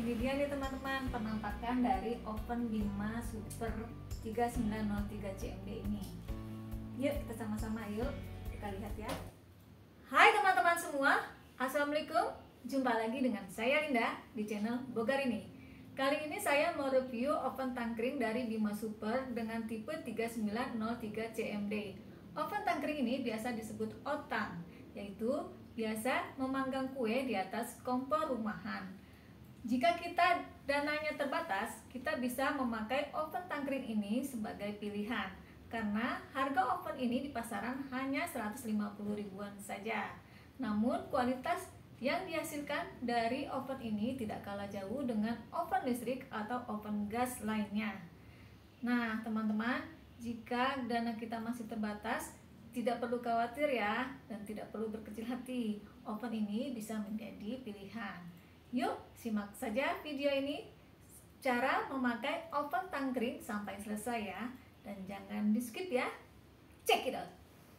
ini dia nih teman-teman penampakan dari oven Bima Super 3903 CMD ini. Yuk kita sama-sama kita lihat ya. Hai teman-teman semua, assalamualaikum. Jumpa lagi dengan saya Linda di channel Bogar ini. Kali ini saya mau review oven tangkring dari Bima Super dengan tipe 3903 CMD. Oven tangkring ini biasa disebut otang, yaitu biasa memanggang kue di atas kompor rumahan. Jika kita dananya terbatas, kita bisa memakai oven tangkring ini sebagai pilihan karena harga oven ini di pasaran hanya 150 ribuan saja. Namun kualitas yang dihasilkan dari oven ini tidak kalah jauh dengan oven listrik atau oven gas lainnya. Nah teman-teman, jika dana kita masih terbatas, tidak perlu khawatir ya, dan tidak perlu berkecil hati. Oven ini bisa menjadi pilihan. Yuk simak saja video ini, cara memakai oven tangkring sampai selesai ya, dan jangan di skip ya. Check it out.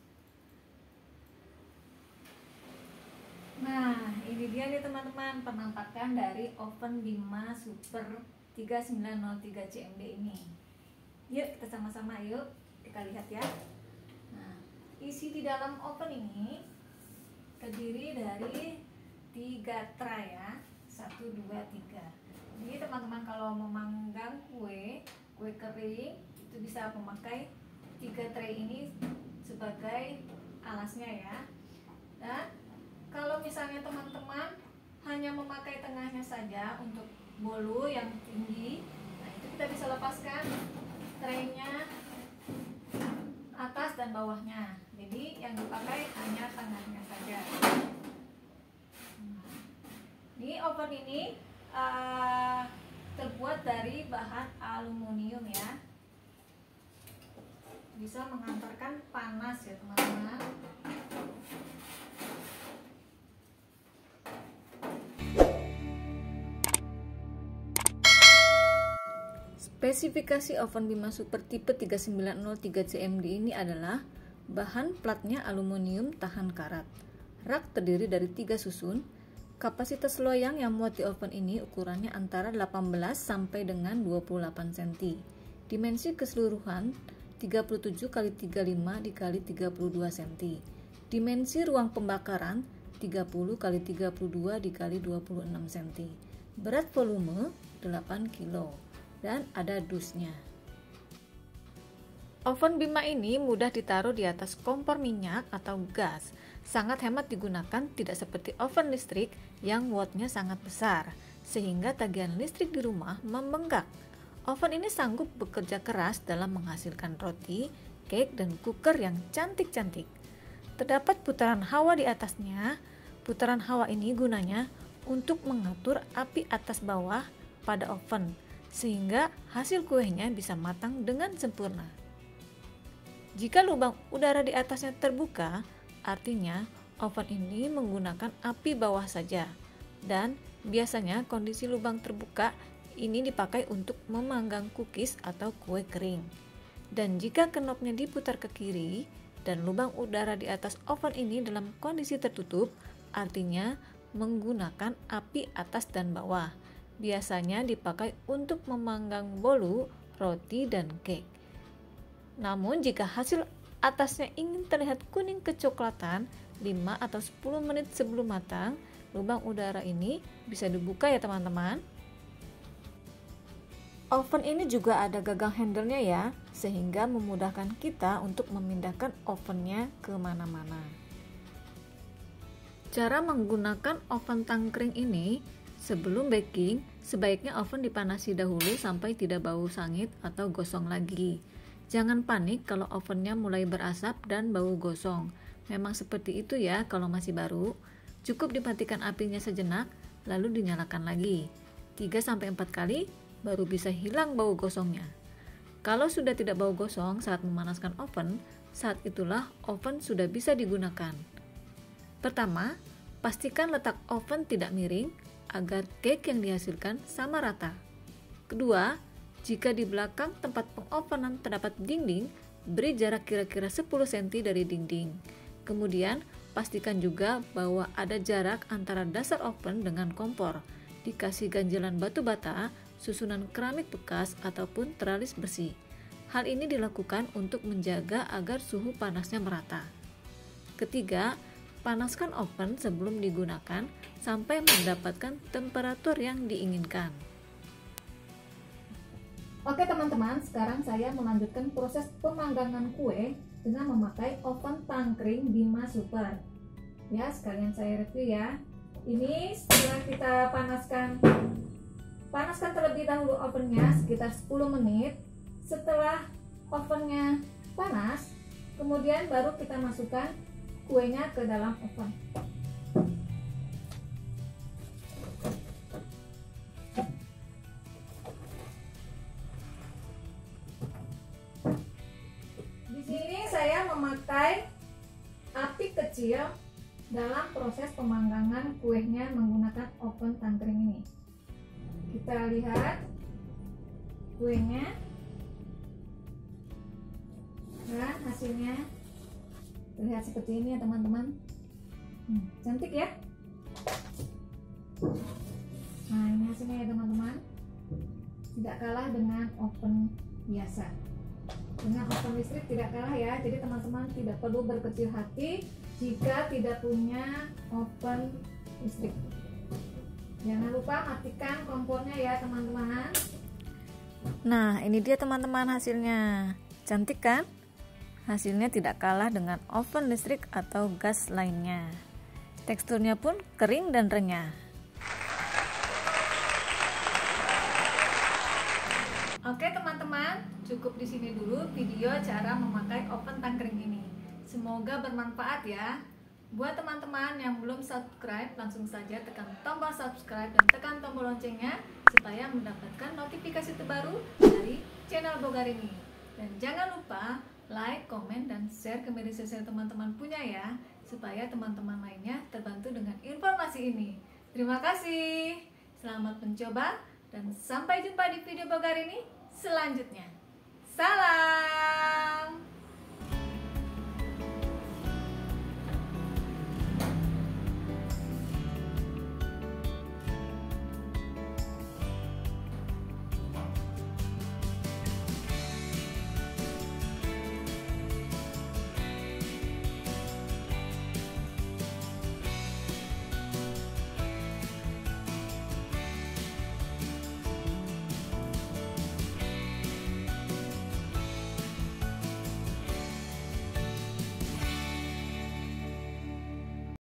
Nah ini dia nih teman-teman penampakan dari oven Bima Super 3903 CMD ini. Yuk kita sama-sama kita lihat ya. Nah isi di dalam oven ini terdiri dari 3 tray ya, 1, 2, 3. Jadi teman-teman kalau memanggang kue kering itu bisa memakai 3 tray ini sebagai alasnya ya. Dan kalau misalnya teman-teman hanya memakai tengahnya saja untuk bolu yang tinggi, nah itu kita bisa lepaskan traynya atas dan bawahnya. Jadi yang dipakai hanya tengahnya saja. Ini oven ini terbuat dari bahan aluminium ya, bisa mengantarkan panas ya teman-teman. Spesifikasi oven Bima Super tipe 3903 CMD ini adalah bahan platnya aluminium tahan karat, rak terdiri dari 3 susun. Kapasitas loyang yang muat di oven ini ukurannya antara 18 sampai dengan 28 cm. Dimensi keseluruhan 37 x 35 x 32 cm. Dimensi ruang pembakaran 30 x 32 x 26 cm. Berat volume 8 kg dan ada dusnya. Oven Bima ini mudah ditaruh di atas kompor minyak atau gas. Sangat hemat digunakan, tidak seperti oven listrik yang wattnya sangat besar, sehingga tagihan listrik di rumah membengkak. Oven ini sanggup bekerja keras dalam menghasilkan roti, cake, dan cooker yang cantik-cantik. Terdapat putaran hawa di atasnya. Putaran hawa ini gunanya untuk mengatur api atas bawah pada oven, sehingga hasil kuenya bisa matang dengan sempurna. Jika lubang udara di atasnya terbuka, artinya oven ini menggunakan api bawah saja, dan biasanya kondisi lubang terbuka ini dipakai untuk memanggang cookies atau kue kering. Dan jika knopnya diputar ke kiri dan lubang udara di atas oven ini dalam kondisi tertutup, artinya menggunakan api atas dan bawah. Biasanya dipakai untuk memanggang bolu, roti, dan cake. Namun jika hasil atasnya ingin terlihat kuning kecoklatan 5 atau 10 menit sebelum matang, lubang udara ini bisa dibuka ya teman-teman. Oven ini juga ada gagang handle-nya ya, sehingga memudahkan kita untuk memindahkan ovennya kemana-mana. Cara menggunakan oven tangkring ini, sebelum baking, sebaiknya oven dipanasi dahulu sampai tidak bau sangit atau gosong lagi. Jangan panik kalau ovennya mulai berasap dan bau gosong. Memang seperti itu ya kalau masih baru. Cukup dimatikan apinya sejenak, lalu dinyalakan lagi. 3-4 kali baru bisa hilang bau gosongnya. Kalau sudah tidak bau gosong saat memanaskan oven, saat itulah oven sudah bisa digunakan. Pertama, pastikan letak oven tidak miring agar cake yang dihasilkan sama rata. Kedua, jika di belakang tempat pengovenan terdapat dinding, beri jarak kira-kira 10 cm dari dinding. Kemudian, pastikan juga bahwa ada jarak antara dasar oven dengan kompor. dikasih ganjalan batu bata, susunan keramik bekas, ataupun teralis bersih. Hal ini dilakukan untuk menjaga agar suhu panasnya merata. Ketiga, panaskan oven sebelum digunakan sampai mendapatkan temperatur yang diinginkan. Oke teman-teman, sekarang saya melanjutkan proses pemanggangan kue dengan memakai oven tangkring Bima Super. Ya, sekalian saya review ya. Ini setelah kita panaskan terlebih dahulu ovennya sekitar 10 menit. Setelah ovennya panas, kemudian baru kita masukkan kuenya ke dalam oven. Di sini saya memakai api kecil dalam proses pemanggangan kuenya menggunakan oven tangkring ini. Kita lihat kuenya dan hasilnya terlihat seperti ini ya teman-teman. Cantik ya. Nah, ini hasilnya ya teman-teman. Tidak kalah dengan oven biasa. Dengan oven listrik tidak kalah ya. Jadi teman-teman tidak perlu berkecil hati jika tidak punya oven listrik. Jangan lupa matikan kompornya ya teman-teman. Nah, ini dia teman-teman hasilnya. Cantik kan? Hasilnya tidak kalah dengan oven listrik atau gas lainnya. Teksturnya pun kering dan renyah. Oke teman-teman, cukup di sini dulu video cara memakai oven tangkring ini. Semoga bermanfaat ya. Buat teman-teman yang belum subscribe, langsung saja tekan tombol subscribe dan tekan tombol loncengnya supaya mendapatkan notifikasi terbaru dari channel Bogar ini. Dan jangan lupa like, komen, dan share ke media sosial teman-teman punya ya, supaya teman-teman lainnya terbantu dengan informasi ini. Terima kasih, selamat mencoba, dan sampai jumpa di video Bogar ini selanjutnya. Salam!